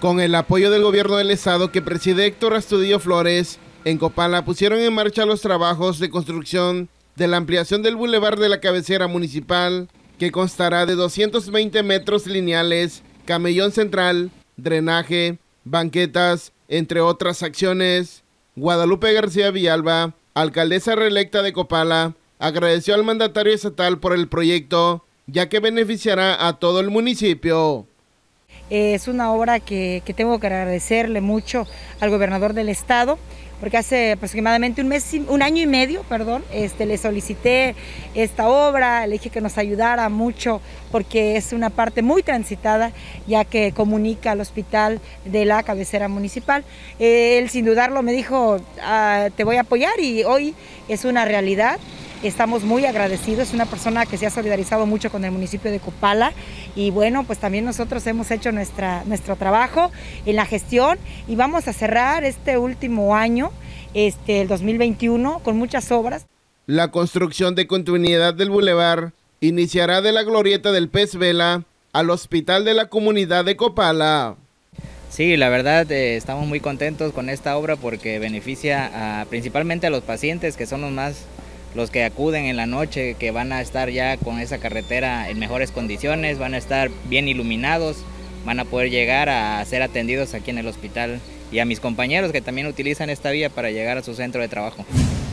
Con el apoyo del gobierno del estado que preside Héctor Astudillo Flores, en Copala pusieron en marcha los trabajos de construcción de la ampliación del bulevar de la cabecera municipal, que constará de 220 metros lineales, camellón central, drenaje, banquetas, entre otras acciones. Guadalupe García Villalba, alcaldesa reelecta de Copala, agradeció al mandatario estatal por el proyecto, ya que beneficiará a todo el municipio. Es una obra que tengo que agradecerle mucho al gobernador del estado, porque hace aproximadamente un año y medio, le solicité esta obra, le dije que nos ayudara mucho porque es una parte muy transitada, ya que comunica al hospital de la cabecera municipal. Él sin dudarlo me dijo, te voy a apoyar, y hoy es una realidad. Estamos muy agradecidos, es una persona que se ha solidarizado mucho con el municipio de Copala, y bueno, pues también nosotros hemos hecho nuestro trabajo en la gestión, y vamos a cerrar este último año, el 2021, con muchas obras. La construcción de continuidad del bulevar iniciará de la glorieta del Pez Vela al hospital de la comunidad de Copala. Sí, la verdad estamos muy contentos con esta obra porque beneficia principalmente a los pacientes, que son los que acuden en la noche, que van a estar ya con esa carretera en mejores condiciones, van a estar bien iluminados, van a poder llegar a ser atendidos aquí en el hospital, y a mis compañeros que también utilizan esta vía para llegar a su centro de trabajo.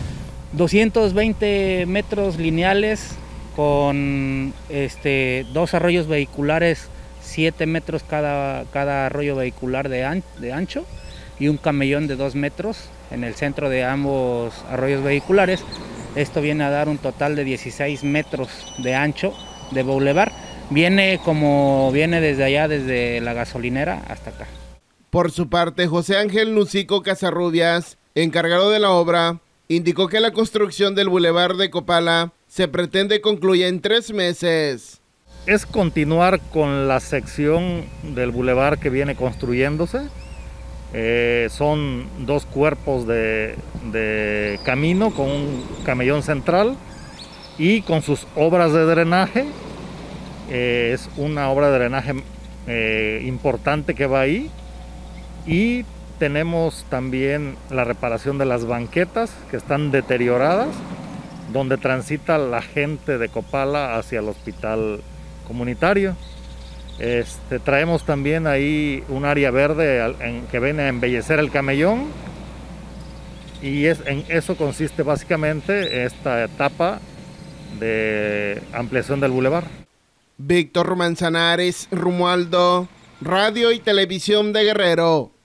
220 metros lineales con 2 arroyos vehiculares, 7 metros cada arroyo vehicular de ancho, y un camellón de 2 metros en el centro de ambos arroyos vehiculares. Esto viene a dar un total de 16 metros de ancho de bulevar. Viene desde allá, desde la gasolinera hasta acá. Por su parte, José Ángel Nucico Casarrubias, encargado de la obra, indicó que la construcción del bulevar de Copala se pretende concluya en 3 meses. Es continuar con la sección del bulevar que viene construyéndose. Son 2 cuerpos de camino con un camellón central y con sus obras de drenaje. Es una obra de drenaje importante que va ahí, y tenemos también la reparación de las banquetas que están deterioradas, donde transita la gente de Copala hacia el hospital comunitario. Traemos también ahí un área verde que viene a embellecer el camellón, y en eso consiste básicamente esta etapa de ampliación del bulevar. Víctor Manzanares, Romualdo, Radio y Televisión de Guerrero.